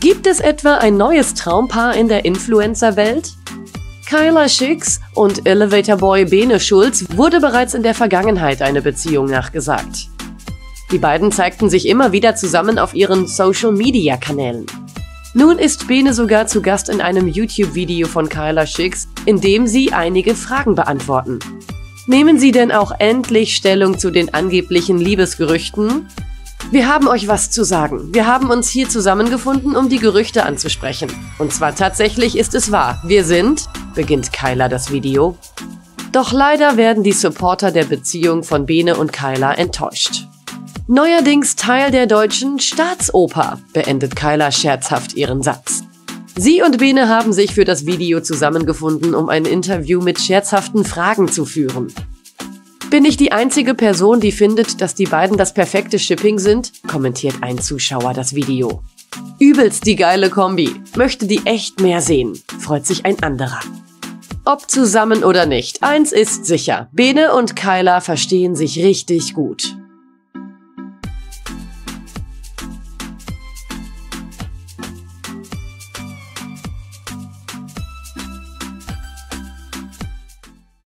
Gibt es etwa ein neues Traumpaar in der Influencer-Welt? Kyla Schicks und Elevator Boy Bene Schulz wurde bereits in der Vergangenheit eine Beziehung nachgesagt. Die beiden zeigten sich immer wieder zusammen auf ihren Social-Media-Kanälen. Nun ist Bene sogar zu Gast in einem YouTube-Video von Kyla Schicks, in dem sie einige Fragen beantworten. Nehmen Sie denn auch endlich Stellung zu den angeblichen Liebesgerüchten? Wir haben euch was zu sagen. Wir haben uns hier zusammengefunden, um die Gerüchte anzusprechen. Und zwar tatsächlich ist es wahr. Wir sind, beginnt Kyla das Video. Doch leider werden die Supporter der Beziehung von Bene und Kyla enttäuscht. Neuerdings Teil der deutschen Staatsoper, beendet Kyla scherzhaft ihren Satz. Sie und Bene haben sich für das Video zusammengefunden, um ein Interview mit scherzhaften Fragen zu führen. Bin ich die einzige Person, die findet, dass die beiden das perfekte Shipping sind? Kommentiert ein Zuschauer das Video. Übelst die geile Kombi. Möchte die echt mehr sehen, freut sich ein anderer. Ob zusammen oder nicht, eins ist sicher. Bene und Kyla verstehen sich richtig gut.